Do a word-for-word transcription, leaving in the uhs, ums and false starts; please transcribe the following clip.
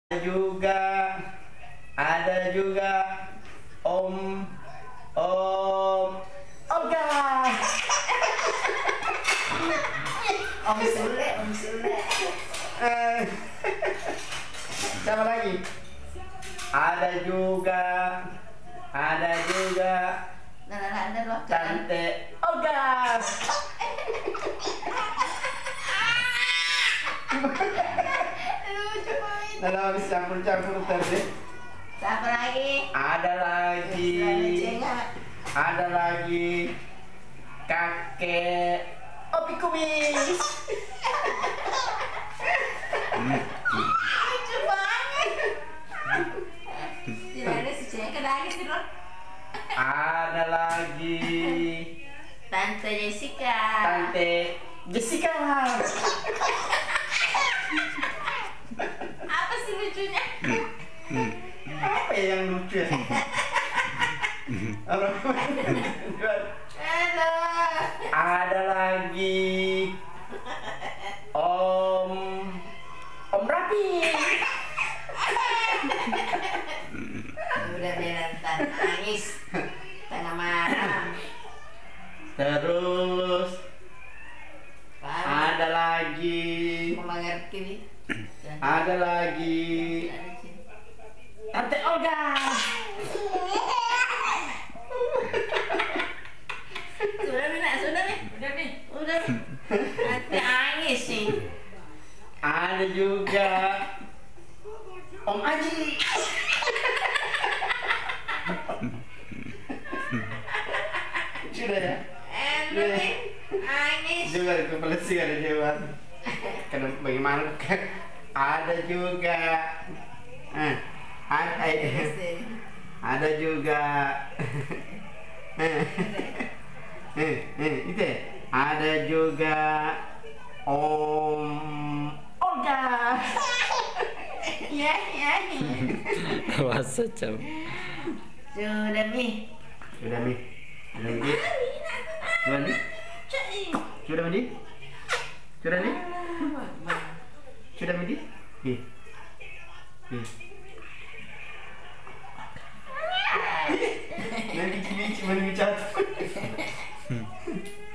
juga ada juga Om Om Olga. Om Sule, Om Sule. Eh, siapa lagi? Ada juga, ada juga Nah, nah, ada loh. Tante Olga. Lucu banget. Nah, habis campur-campur tadi. Siapa lagi? Ada lagi, Lucu nggak? ada lagi kakek Opi Kumis. Lucu banget. Tidak ada si Cengka lagi sih loh. Ada lagi Tante Jessica. Tante Jessica. Apa sih lucunya? Apa yang lucu? Apa? Ada. Ada lagi Om Om Rapi. Udah biar tante nangis tengah malam. Terus Paham? ada lagi, Mau mengerti nih. ada lagi Tante Olga. Sudah nih, nak, sudah nih, udah nih, udah. Nanti nangis sih. Ada juga Om Aji. Sudah ya? Enak nih, nangis. Juga kepala sih ada hewan. Karena bagaimana? Ada juga. Eh, ada, ada juga. Eh, eh, eh, itu ya? Ada juga Om Olga. Ya, ya. Masa jam. Sudah nih. Sudah nih. Sudah nih. Sudah nih. Sudah nih. Sudah nih. Sudah nih. Nih. Nih. Nanti cuma jatuh.